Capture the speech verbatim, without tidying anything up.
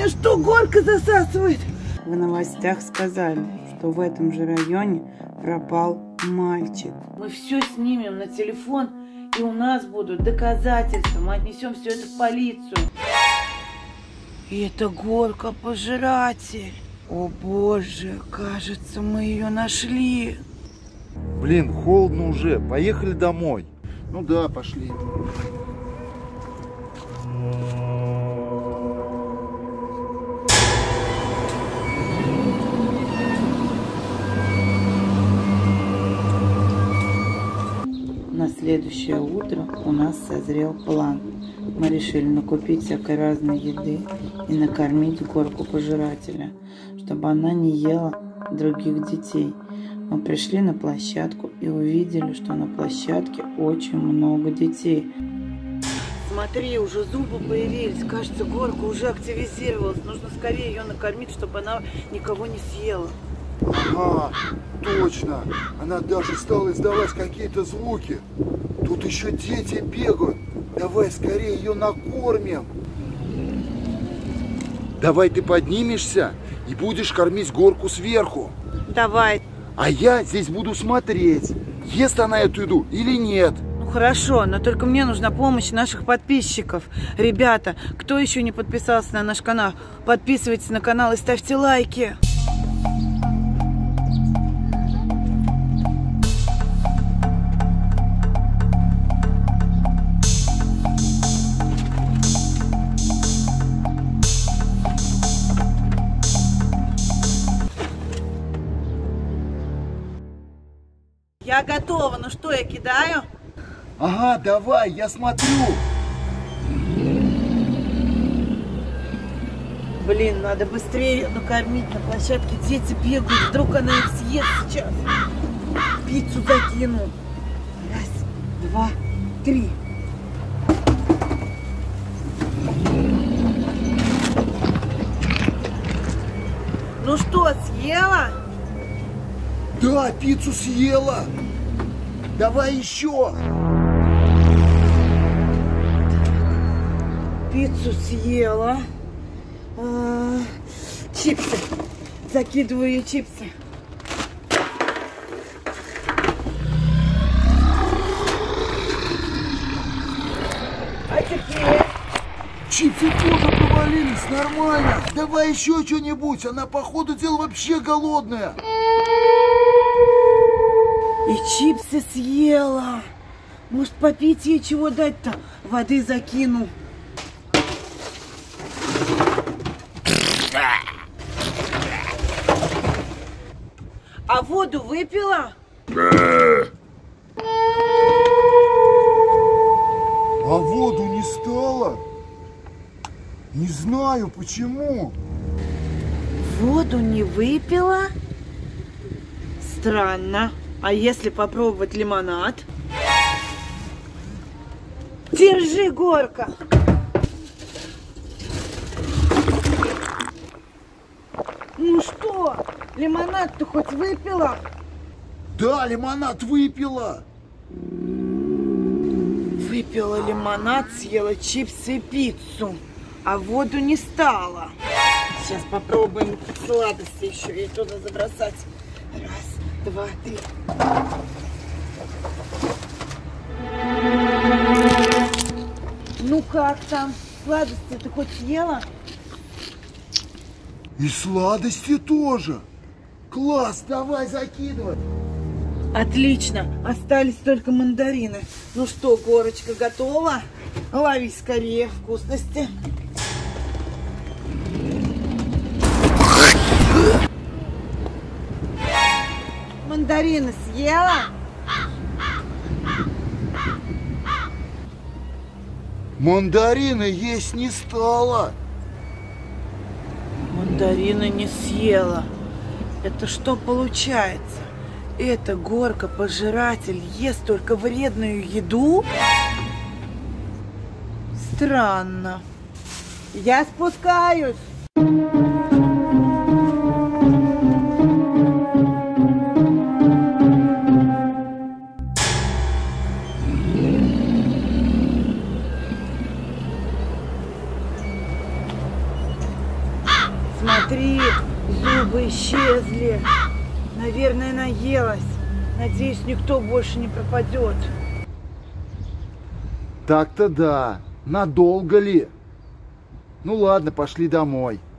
Меня что, горка засасывает? В новостях сказали, что в этом же районе пропал мальчик. Мы все снимем на телефон, и у нас будут доказательства. Мы отнесем все это в полицию. И это горка-пожиратель. О боже, кажется, мы ее нашли. Блин, холодно уже. Поехали домой. Ну да, пошли. На следующее утро у нас созрел план. Мы решили накупить всякой разной еды и накормить горку пожирателя, чтобы она не ела других детей. Мы пришли на площадку и увидели, что на площадке очень много детей. Смотри, уже зубы появились. Кажется, горка уже активизировалась. Нужно скорее ее накормить, чтобы она никого не съела. Ага, точно. Она даже стала издавать какие-то звуки. Тут еще дети бегают. Давай скорее ее накормим. Давай ты поднимешься и будешь кормить горку сверху. Давай. А я здесь буду смотреть, ест она эту еду или нет. Ну хорошо, но только мне нужна помощь наших подписчиков. Ребята, кто еще не подписался на наш канал, подписывайтесь на канал и ставьте лайки. Я готова. Ну что, я кидаю? Ага, давай, я смотрю. Блин, надо быстрее накормить. На площадке дети бегают. Вдруг она их съест сейчас. Пиццу закину. Раз, два, три. Ну что, съела? Да, пиццу съела. Давай еще. Пиццу съела. А, чипсы. Закидываю ее чипсы. А теперь... Чипсы тоже провалились, нормально. Давай еще что-нибудь. Она, походу дела, вообще голодная. И чипсы съела. Может, попить ей чего дать-то? Воды закину. А воду выпила? А воду не стало? Не знаю, почему. Воду не выпила? Странно. А если попробовать лимонад? Держи, горка. Ну что, лимонад-то хоть выпила? Да, лимонад выпила. Выпила лимонад, съела чипсы и пиццу, а воду не стало. Сейчас попробуем сладости еще ей туда забросать. Раз, два, три. Ну как там? Сладости ты хоть съела? И сладости тоже. Класс, давай закидывай. Отлично, остались только мандарины. Ну что, горочка готова? Лови скорее вкусности. Мандарины съела? Мандарины есть не стало. Мандарины не съела. Это что получается? Эта горка-пожиратель ест только вредную еду? Странно. Я спускаюсь. Смотри, зубы исчезли. Наверное, наелась. Надеюсь, никто больше не пропадет. Так-то да. Надолго ли? Ну ладно, пошли домой.